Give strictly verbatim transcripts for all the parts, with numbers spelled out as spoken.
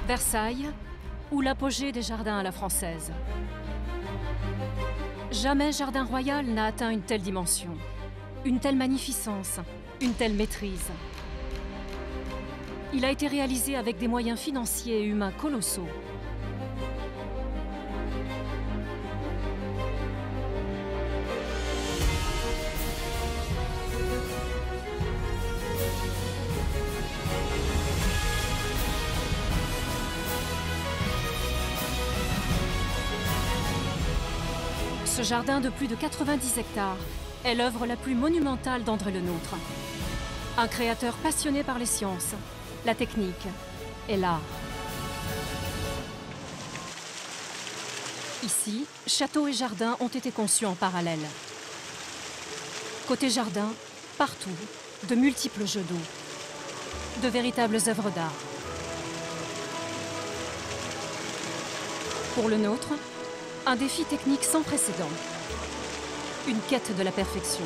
Versailles, ou l'apogée des jardins à la française. Jamais jardin royal n'a atteint une telle dimension, une telle magnificence, une telle maîtrise. Il a été réalisé avec des moyens financiers et humains colossaux. Ce jardin de plus de quatre-vingt-dix hectares est l'œuvre la plus monumentale d'André Le Nôtre. Un créateur passionné par les sciences, la technique et l'art. Ici, château et jardin ont été conçus en parallèle. Côté jardin, partout, de multiples jeux d'eau, de véritables œuvres d'art. Pour Le Nôtre, un défi technique sans précédent. Une quête de la perfection.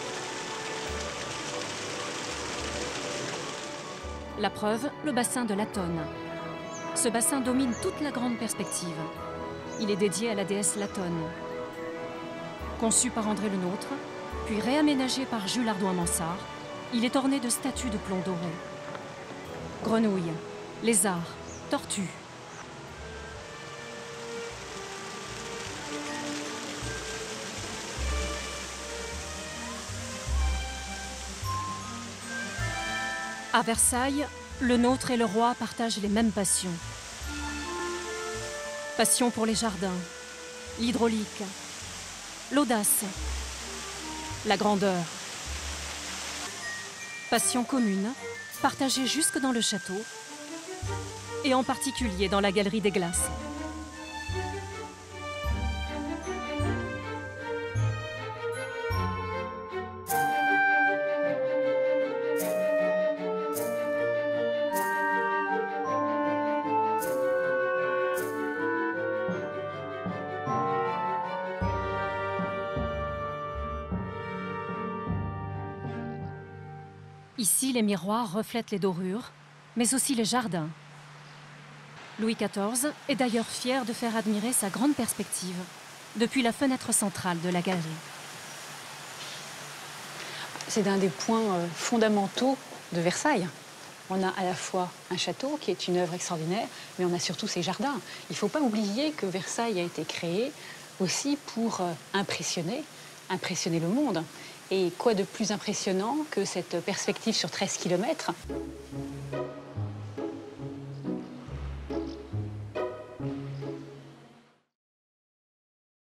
La preuve, le bassin de Latone. Ce bassin domine toute la grande perspective. Il est dédié à la déesse Latone. Conçu par André Le Nôtre, puis réaménagé par Jules Hardouin-Mansart, il est orné de statues de plomb doré. Grenouilles, lézards, tortues. À Versailles, Le Nôtre et le roi partagent les mêmes passions. Passion pour les jardins, l'hydraulique, l'audace, la grandeur. Passion commune, partagée jusque dans le château, et en particulier dans la Galerie des Glaces. Ici, les miroirs reflètent les dorures, mais aussi les jardins. Louis quatorze est d'ailleurs fier de faire admirer sa grande perspective depuis la fenêtre centrale de la galerie. C'est un des points fondamentaux de Versailles. On a à la fois un château qui est une œuvre extraordinaire, mais on a surtout ses jardins. Il ne faut pas oublier que Versailles a été créé aussi pour impressionner, impressionner le monde. Et quoi de plus impressionnant que cette perspective sur treize kilomètres ?